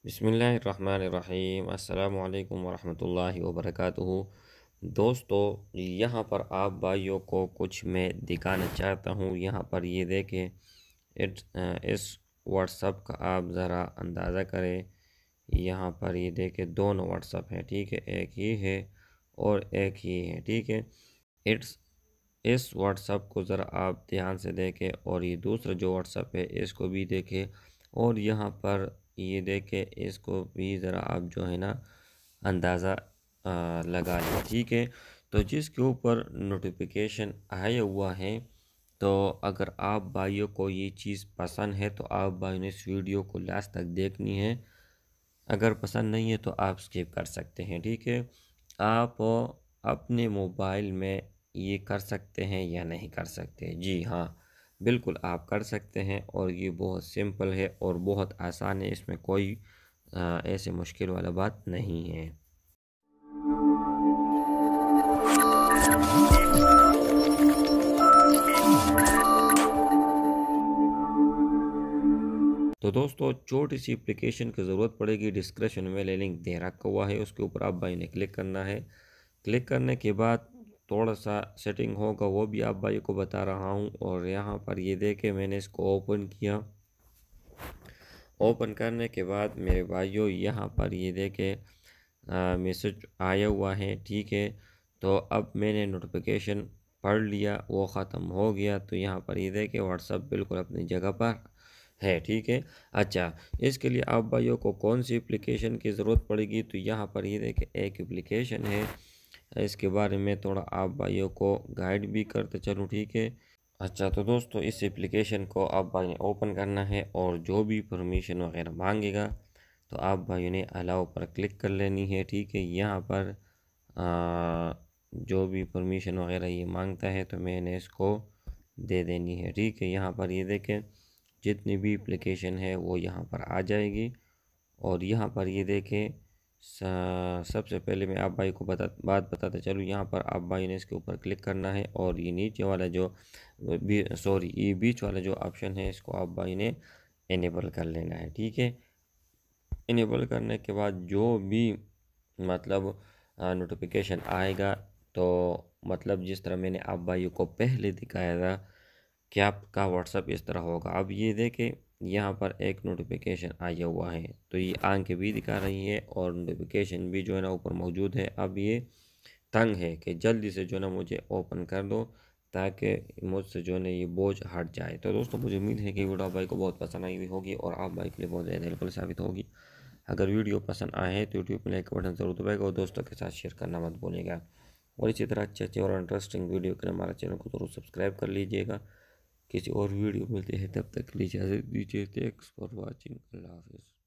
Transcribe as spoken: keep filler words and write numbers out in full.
बिस्मिल्लाहिर्रहमानिर्रहीम अस्सलामु अलैकुम वरहमतुल्लाहि वबरकातुहू। दोस्तों, यहाँ पर आप भाइयों को कुछ मैं दिखाना चाहता हूँ। यहाँ पर ये देखें, इट इस व्हाट्सअप का आप ज़रा अंदाज़ा करें। यहाँ पर ये देखें, दोनों व्हाट्सअप हैं, ठीक है। एक ये है और एक ये है, ठीक है। इट्स इस व्हाट्सअप को ज़रा आप ध्यान से देखें और ये दूसरा जो व्हाट्सअप है इसको भी देखें, और यहाँ पर ये देखें, इसको भी ज़रा आप जो है ना अंदाज़ा आ, लगा लें, ठीक है। तो जिसके ऊपर नोटिफिकेशन आया हुआ है, तो अगर आप भाइयों को ये चीज़ पसंद है तो आप भाइयों ने इस वीडियो को लास्ट तक देखनी है। अगर पसंद नहीं है तो आप स्किप कर सकते हैं, ठीक है। आप अपने मोबाइल में ये कर सकते हैं या नहीं कर सकते? जी हाँ, बिल्कुल आप कर सकते हैं, और ये बहुत सिंपल है और बहुत आसान है। इसमें कोई आ, ऐसे मुश्किल वाला बात नहीं है। तो दोस्तों, छोटी सी एप्लीकेशन की ज़रूरत पड़ेगी। डिस्क्रिप्शन में ले लिंक दे रखा हुआ है, उसके ऊपर आप भाई ने क्लिक करना है। क्लिक करने के बाद थोड़ा सा सेटिंग होगा, वो भी आप भाई को बता रहा हूँ। और यहाँ पर ये देखे, मैंने इसको ओपन किया। ओपन करने के बाद मेरे भाइयों, यहाँ पर ये देखे मैसेज आया हुआ है, ठीक है। तो अब मैंने नोटिफिकेशन पढ़ लिया, वो ख़त्म हो गया। तो यहाँ पर ये देखे, व्हाट्सअप बिल्कुल अपनी जगह पर है, ठीक है। अच्छा, इसके लिए आप भाइयों को कौन सी एप्लीकेशन की ज़रूरत पड़ेगी? तो यहाँ पर ये देखे, एक एप्लीकेशन है, इसके बारे में थोड़ा आप भाइयों को गाइड भी करते चलूँ, ठीक है। अच्छा, तो दोस्तों, इस एप्लीकेशन को आप भाई ने ओपन करना है, और जो भी परमिशन वगैरह मांगेगा तो आप भाइयों ने अलाउ पर क्लिक कर लेनी है, ठीक है। यहाँ पर आ, जो भी परमिशन वगैरह ये मांगता है तो मैंने इसको दे देनी है, ठीक है। यहाँ पर ये देखें, जितनी भी एप्लीकेशन है वो यहाँ पर आ जाएगी। और यहाँ पर ये देखें, सबसे पहले मैं आप भाई को बता बात बताते चलूँ। यहाँ पर आप भाई ने इसके ऊपर क्लिक करना है, और ये नीचे वाला जो भी सॉरी ये बीच वाला जो ऑप्शन है, इसको आप भाई ने इनेबल कर लेना है, ठीक है। इनेबल करने के बाद जो भी मतलब नोटिफिकेशन आएगा, तो मतलब जिस तरह मैंने आप भाइयों को पहले दिखाया था कि आपका व्हाट्सअप इस तरह होगा। अब ये देखें, यहाँ पर एक नोटिफिकेशन आया हुआ है, तो ये आंखें भी दिखा रही है और नोटिफिकेशन भी जो है ना ऊपर मौजूद है। अब ये तंग है कि जल्दी से जो है ना मुझे ओपन कर दो, ताकि मुझसे जो है ना ये बोझ हट जाए। तो दोस्तों, मुझे उम्मीद है कि वीडियो आप भाई को बहुत पसंद आई हुई होगी, और आप भाई के लिए बहुत ज़्यादा हेल्पफुल साबित होगी। अगर वीडियो पसंद आए हैं तो यूट्यूब में लाइक बटन ज़रूर दबाएगा, और दोस्तों के साथ शेयर करना मत भूलिएगा। और इसी तरह अच्छे अच्छे और इंटरेस्टिंग वीडियो के लिए हमारे चैनल को ज़रूर सब्सक्राइब कर लीजिएगा। किसी और वीडियो मिलते हैं, तब तक के लिए इजाज़त दीजिए। Thanks for watching. अल्लाह हाफिज़।